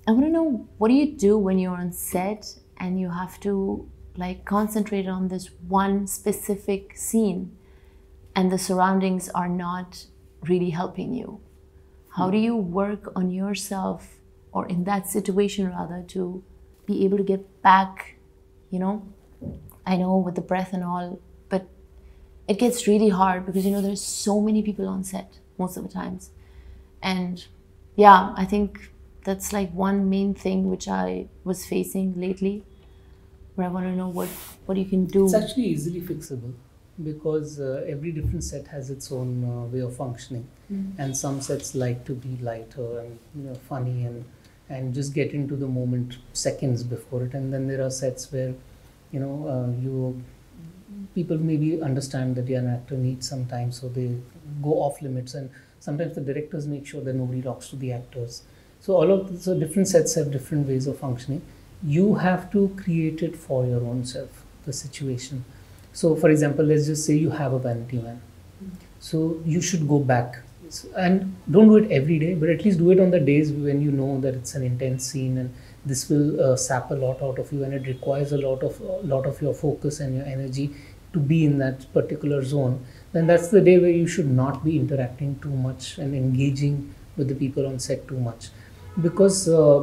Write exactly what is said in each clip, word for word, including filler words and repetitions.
I want to know, what do you do when you're on set and you have to like concentrate on this one specific scene and the surroundings are not really helping you? How do you work on yourself, or in that situation rather, to be able to get back, you know? I know with the breath and all, but it gets really hard because, you know, there's so many people on set most of the times. And yeah, I think that's like one main thing which I was facing lately, where I want to know what, what you can do. It's actually easily fixable because uh, every different set has its own uh, way of functioning. Mm. And some sets like to be lighter and, you know, funny and and just get into the moment seconds before it. And then there are sets where, you know, uh, you people maybe understand that yeah, an actor needs some time, so they go off limits. And sometimes the directors make sure that nobody talks to the actors. So all of so different sets have different ways of functioning. You have to create it for your own self, the situation. So for example, let's just say you have a vanity van. Mm. So you should go back. And don't do it every day, but at least do it on the days when you know that it's an intense scene and this will uh, sap a lot out of you, and it requires a lot of a lot of your focus and your energy to be in that particular zone. Then that's the day where you should not be interacting too much and engaging with the people on set too much, because uh,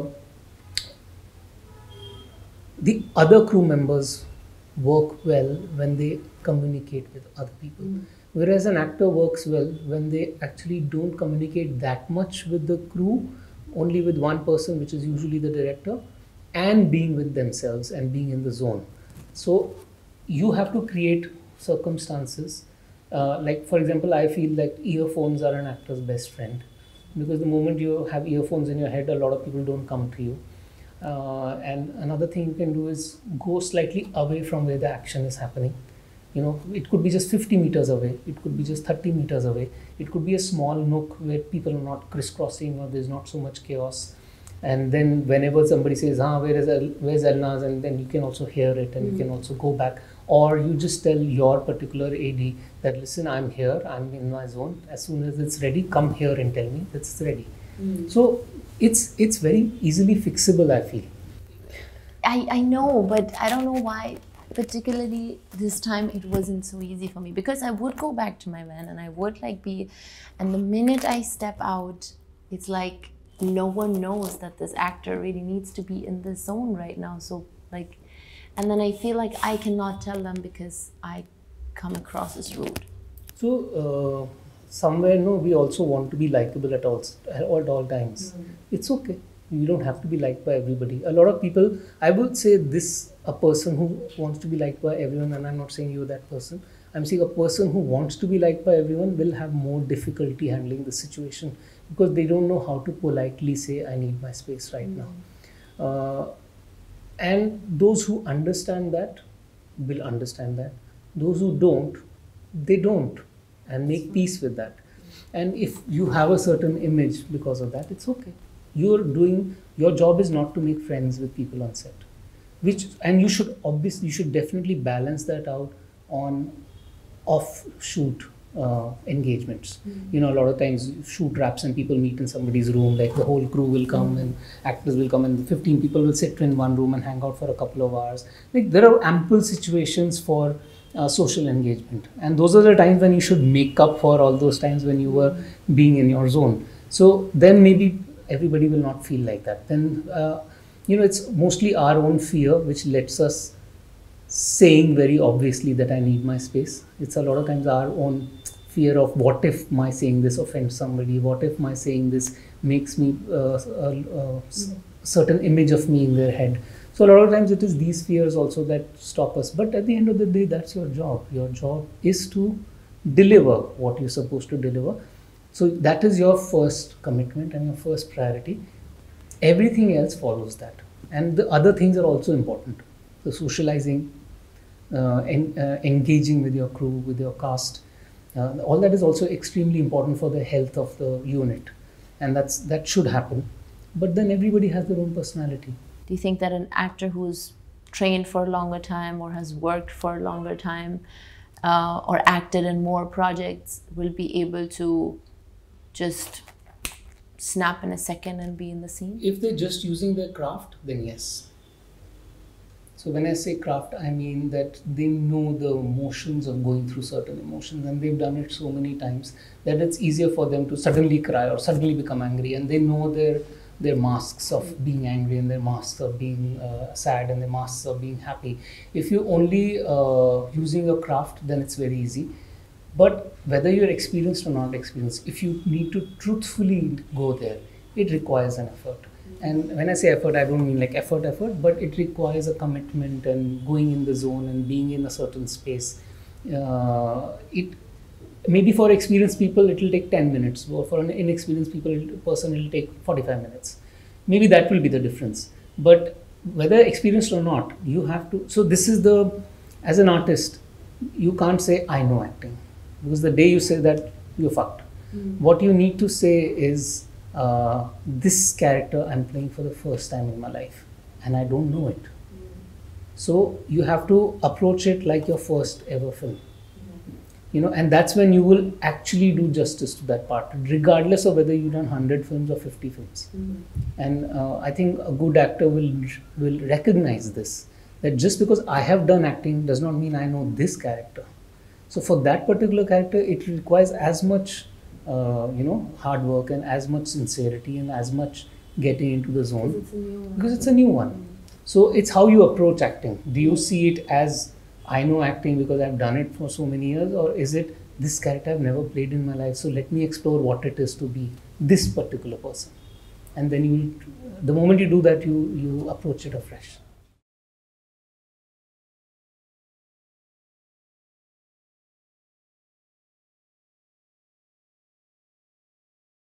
the other crew members work well when they communicate with other people. Mm. Whereas an actor works well when they actually don't communicate that much with the crew, only with one person, which is usually the director, and being with themselves and being in the zone. So you have to create circumstances. Uh, like for example, I feel like earphones are an actor's best friend, because the moment you have earphones in your head, a lot of people don't come to you. Uh, and another thing you can do is go slightly away from where the action is happening. You know, it could be just fifty meters away, it could be just thirty meters away, it could be a small nook where people are not crisscrossing or there's not so much chaos. And then whenever somebody says, ah, where is El, where's Elnaaz, and then you can also hear it and mm. you can also go back. Or you just tell your particular A D that, listen, I'm here, I'm in my zone. As soon as it's ready, come here and tell me it's ready. Mm. So it's it's very easily fixable, I feel. I, I know, but I don't know why particularly this time it wasn't so easy for me, because I would go back to my van and I would like be, and the minute I step out, it's like no one knows that this actor really needs to be in this zone right now. So like, and then I feel like I cannot tell them because I come across as rude. So uh, somewhere, no, we also want to be likable at all, at all times. Mm. It's okay. You don't have to be liked by everybody. A lot of people, I would say this, a person who wants to be liked by everyone, and I'm not saying you're that person, I'm saying a person who wants to be liked by everyone will have more difficulty handling the situation, because they don't know how to politely say, I need my space right mm. now. Uh, and those who understand that will understand that. Those who don't, they don't, and make peace with that. And if you have a certain image because of that, it's okay. You're doing, your job is not to make friends with people on set, which, and you should obviously, you should definitely balance that out on off-shoot uh, engagements. Mm-hmm. You know, a lot of times shoot wraps and people meet in somebody's room, like the whole crew will come mm-hmm. and actors will come and fifteen people will sit in one room and hang out for a couple of hours. Like there are ample situations for uh, social engagement. And those are the times when you should make up for all those times when you were being in your zone. So then maybe everybody will not feel like that. Then, uh, you know, it's mostly our own fear which lets us saying very obviously that I need my space. It's a lot of times our own fear of what if my saying this offends somebody, what if my saying this makes me uh, a, a certain image of me in their head. So a lot of times it is these fears also that stop us. But at the end of the day, that's your job. Your job is to deliver what you're supposed to deliver. So that is your first commitment and your first priority. Everything else follows that. And the other things are also important. The socializing, uh, en uh, engaging with your crew, with your cast, uh, all that is also extremely important for the health of the unit. And that's, that should happen. But then everybody has their own personality. Do you think that an actor who's trained for a longer time or has worked for a longer time uh, or acted in more projects will be able to just snap in a second and be in the scene? If they're just using their craft, then yes. So when I say craft, I mean that they know the emotions of going through certain emotions, and they've done it so many times that it's easier for them to suddenly cry or suddenly become angry, and they know their their masks of being angry and their masks of being uh, sad and their masks of being happy. If you're only uh, using your craft, then it's very easy. But whether you're experienced or not experienced, if you need to truthfully go there, it requires an effort. And when I say effort, I don't mean like effort, effort, but it requires a commitment and going in the zone and being in a certain space. Uh, it maybe for experienced people, it will take ten minutes, or for an inexperienced people, person, it will take forty-five minutes. Maybe that will be the difference. But whether experienced or not, you have to. So this is the, as an artist, you can't say I know acting, because the day you say that, you're fucked. Mm. What you need to say is, uh, this character I'm playing for the first time in my life, and I don't know it. Mm. So you have to approach it like your first ever film. You know, and that's when you will actually do justice to that part, regardless of whether you've done one hundred films or fifty films. Mm-hmm. And uh, I think a good actor will will recognize this, that just because I have done acting does not mean I know this character. So for that particular character, it requires as much, uh, you know, hard work and as much sincerity and as much getting into the zone. Because it's a new one. Because it's a new one. Mm-hmm. So it's how you approach acting. Do you see it as, I know acting because I've done it for so many years, or is it, this character I've never played in my life, so let me explore what it is to be this particular person? And then you will, the moment you do that, you, you approach it afresh.